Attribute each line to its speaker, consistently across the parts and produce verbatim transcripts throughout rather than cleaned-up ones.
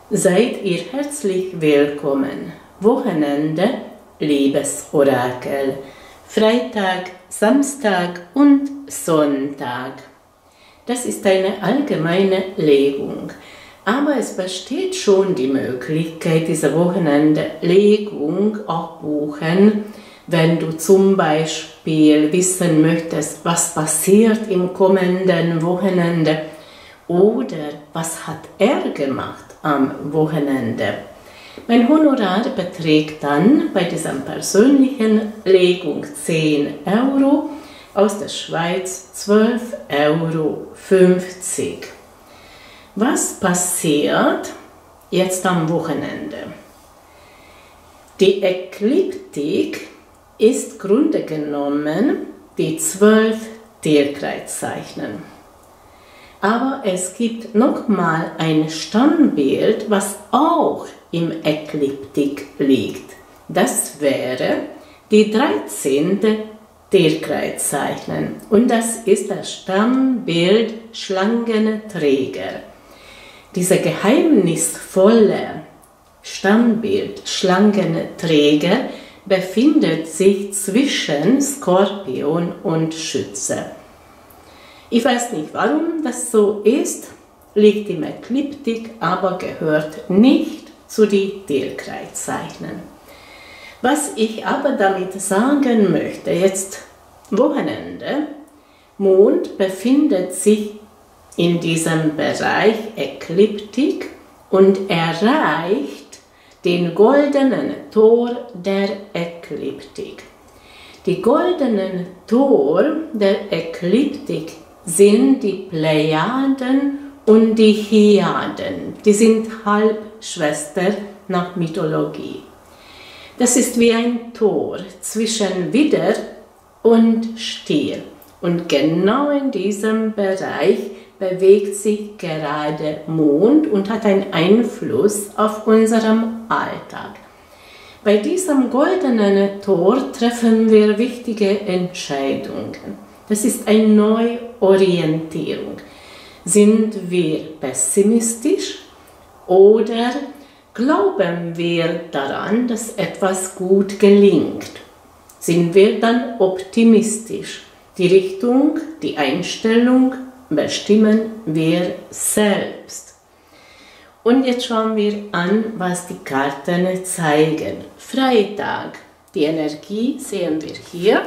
Speaker 1: Seid ihr herzlich willkommen. Wochenende, Liebesorakel. Freitag, Samstag und Sonntag. Das ist eine allgemeine Legung. Aber es besteht schon die Möglichkeit, diese Wochenende-Legung auch buchen, wenn du zum Beispiel wissen möchtest, was passiert im kommenden Wochenende oder was hat er gemacht am Wochenende. Mein Honorar beträgt dann bei dieser persönlichen Legung zehn Euro, aus der Schweiz zwölf Euro fünfzig. Was passiert jetzt am Wochenende? Die Ekliptik ist Grunde genommen die zwölf Tierkreiszeichen. Aber es gibt nochmal ein Sternbild, was auch im Ekliptik liegt. Das wäre die dreizehnte Tierkreiszeichen und das ist das Sternbild Schlangenträger. Dieser geheimnisvolle Sternbild Schlangenträger befindet sich zwischen Skorpion und Schütze. Ich weiß nicht, warum das so ist, liegt im Ekliptik, aber gehört nicht zu den Tierkreiszeichen. Was ich aber damit sagen möchte, jetzt Wochenende, Mond befindet sich in diesem Bereich Ekliptik und erreicht den goldenen Tor der Ekliptik. Die goldenen Tor der Ekliptik sind die Plejaden und die Hyaden. Die sind Halbschwester nach Mythologie. Das ist wie ein Tor zwischen Widder und Stier. Und genau in diesem Bereich bewegt sich gerade Mond und hat einen Einfluss auf unseren Alltag. Bei diesem goldenen Tor treffen wir wichtige Entscheidungen. Das ist eine Neuorientierung. Sind wir pessimistisch oder glauben wir daran, dass etwas gut gelingt? Sind wir dann optimistisch? Die Richtung, die Einstellung bestimmen wir selbst. Und jetzt schauen wir an, was die Karten zeigen. Freitag, die Energie sehen wir hier.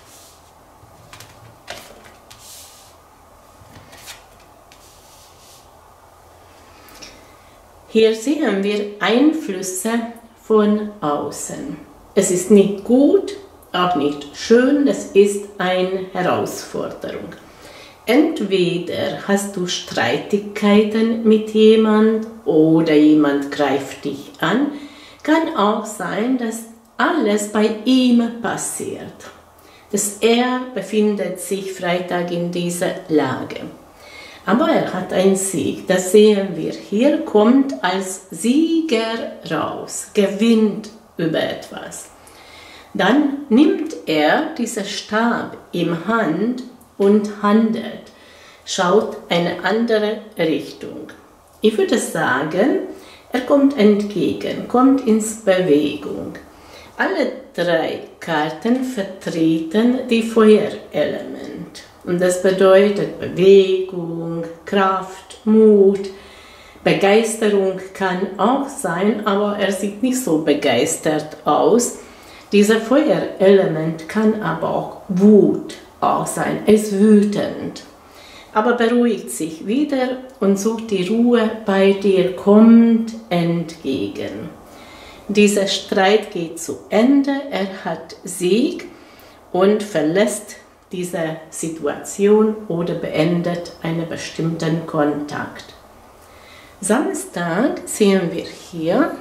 Speaker 1: Hier sehen wir Einflüsse von außen. Es ist nicht gut, auch nicht schön, das ist eine Herausforderung. Entweder hast du Streitigkeiten mit jemand oder jemand greift dich an. Kann auch sein, dass alles bei ihm passiert. Dass er befindet sich Freitag in dieser Lage. Aber er hat einen Sieg, das sehen wir hier, kommt als Sieger raus, gewinnt über etwas. Dann nimmt er diesen Stab in Hand und handelt, schaut eine andere Richtung. Ich würde sagen, er kommt entgegen, kommt ins Bewegung. Alle drei Karten vertreten die Feuerelement. Und das bedeutet Bewegung, Kraft, Mut. Begeisterung kann auch sein, aber er sieht nicht so begeistert aus. Dieser Feuerelement kann aber auch Wut auch sein. Er ist wütend, aber beruhigt sich wieder und sucht die Ruhe bei dir, kommt entgegen. Dieser Streit geht zu Ende, er hat Sieg und verlässt diese Situation oder beendet einen bestimmten Kontakt. Samstag sehen wir hier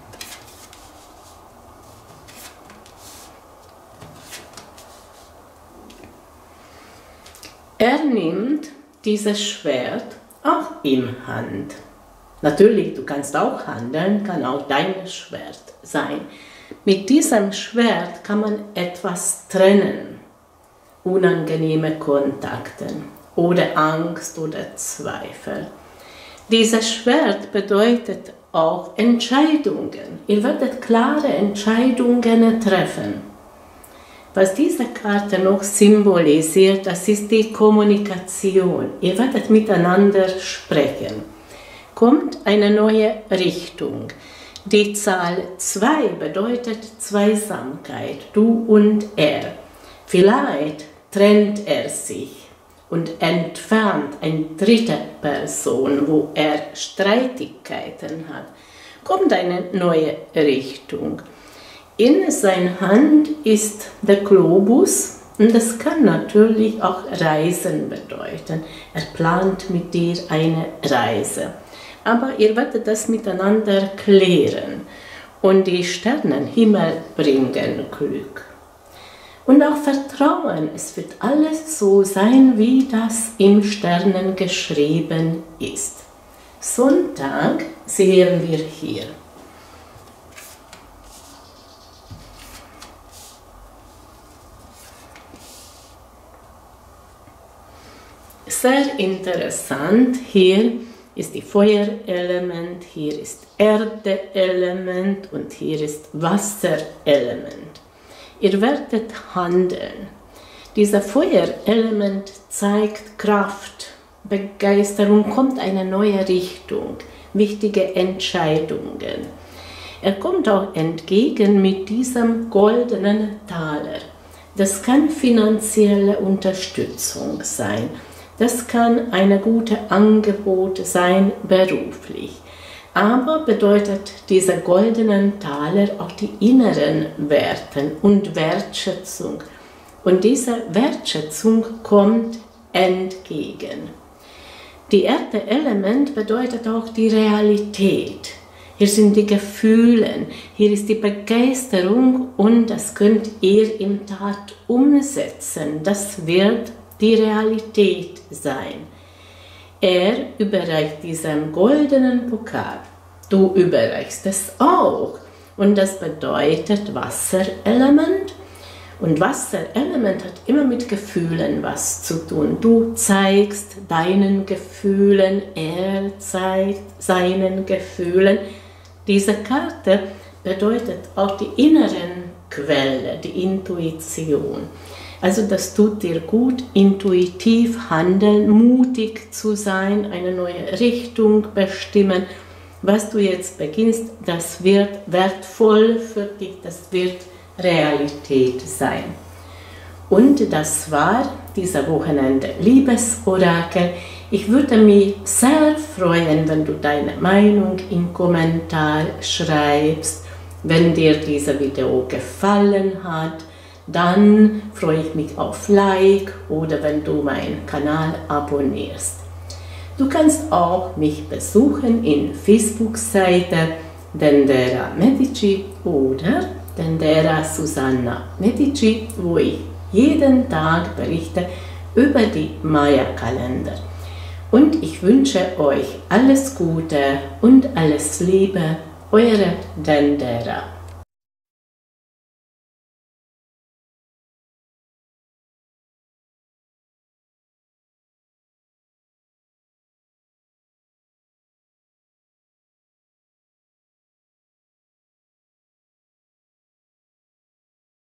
Speaker 1: er nimmt dieses Schwert auch in Hand. Natürlich, du kannst auch handeln, kann auch dein Schwert sein. Mit diesem Schwert kann man etwas trennen. Unangenehme Kontakte oder Angst oder Zweifel. Dieses Schwert bedeutet auch Entscheidungen. Ihr werdet klare Entscheidungen treffen. Was diese Karte noch symbolisiert, das ist die Kommunikation. Ihr werdet miteinander sprechen. Kommt eine neue Richtung. Die Zahl zwei bedeutet Zweisamkeit, du und er. Vielleicht trennt er sich und entfernt eine dritte Person, wo er Streitigkeiten hat. Kommt eine neue Richtung. In seiner Hand ist der Globus und das kann natürlich auch Reisen bedeuten. Er plant mit dir eine Reise. Aber ihr werdet das miteinander klären und die Sternenhimmel bringen Glück. Und auch Vertrauen, es wird alles so sein, wie das im Sternen geschrieben ist. Sonntag sehen wir hier. Sehr interessant, hier ist die Feuerelement, hier ist Erdeelement und hier ist Wasserelement. Ihr werdet handeln. Dieser Feuerelement zeigt Kraft, Begeisterung, kommt eine neue Richtung, wichtige Entscheidungen. Er kommt auch entgegen mit diesem goldenen Taler. Das kann finanzielle Unterstützung sein. Das kann ein gutes Angebot sein, beruflich. Aber bedeutet dieser goldenen Taler auch die inneren Werte und Wertschätzung. Und diese Wertschätzung kommt entgegen. Die Erde-Element bedeutet auch die Realität. Hier sind die Gefühle, hier ist die Begeisterung und das könnt ihr in Tat umsetzen. Das wird die Realität sein. Er überreicht diesen goldenen Pokal. Du überreichst es auch. Und das bedeutet Wasserelement. Und Wasserelement hat immer mit Gefühlen was zu tun. Du zeigst deinen Gefühlen, er zeigt seinen Gefühlen. Diese Karte bedeutet auch die inneren Quelle, die Intuition. Also das tut dir gut, intuitiv handeln, mutig zu sein, eine neue Richtung bestimmen. Was du jetzt beginnst, das wird wertvoll für dich, das wird Realität sein. Und das war dieser Wochenende Liebesorakel. Ich würde mich sehr freuen, wenn du deine Meinung im Kommentar schreibst. Wenn dir dieses Video gefallen hat, dann freue ich mich auf Like oder wenn du meinen Kanal abonnierst. Du kannst auch mich besuchen in Facebook-Seite Dendera Medici oder Dendera Susanna Medici, wo ich jeden Tag berichte über die Maya-Kalender. Und ich wünsche euch alles Gute und alles Liebe, eure Dendera.